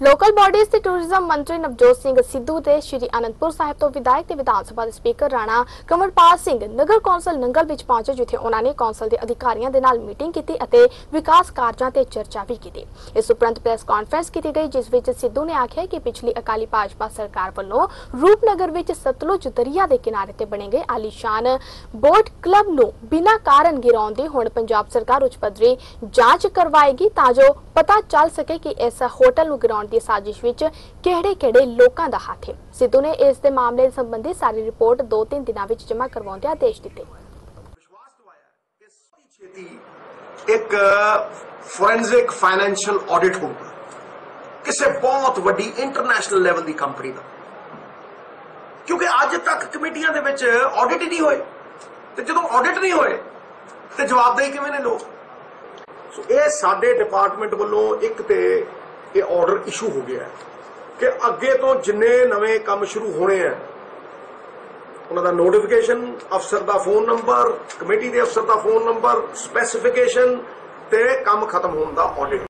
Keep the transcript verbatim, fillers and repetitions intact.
Local bodies ते tourism मंत्री नवजोत सिंह सिद्धू ते श्री आनंदपुर साहिब तो विधायक ते विधान सभा दे स्पीकर राणा कंवरपाल सिंह नगर कौंसल नंगल विच पहुंचे, जिथे उन्होंने ने कौंसल के अधिकारियों के नाल मीटिंग की अते विकास कार्यां ते चर्चा भी की। इस उपरंत प्रेस कॉन्फ्रेंस की गई, जिस विच सिद्धू ने आख्या कि पिछली अकाली भाजपा सरकार वालों रूपनगर विच सतलुज दरिया के किनारे ते बने गए आलीशान बोट क्लब नूं बिना कारण गिराउण दी हुण पंजाब सरकार उच्च पद्धरी जांच करवाएगी, तां जो पता चल सके कि इस होटल नूं गिराउण दी साजिश विच किहड़े-किहड़े लोकां दा हत्थ है। सिद्धू ने इस दे मामले संबंधी सारी रिपोर्ट दो तीन दिनां विच जमा करवाउण दे आदेश दित्ते। विश्वास दिवाया कि छेती एक फोरेंसिक फाइनेंशियल ऑडिट होगा किसी बहुत वड्डी इंटरनेशनल लेवल की कंपनी का, क्योंकि अज तक कमेटियां दे विच ऑडिट ही नहीं होए, ते जदों ऑडिट नहीं होए ते जवाबदेही किवें ने लोग। सो ये साडे डिपार्टमेंट वालों एक ते ये ऑर्डर इशू हो गया है कि अगे तो जिन्ने नवे काम शुरू होने हैं उन्होंने नोटिफिकेशन, अफसर का फोन नंबर, कमेटी के अफसर का फोन नंबर, स्पेसिफिकेशन ते काम खत्म होने का ऑडिट।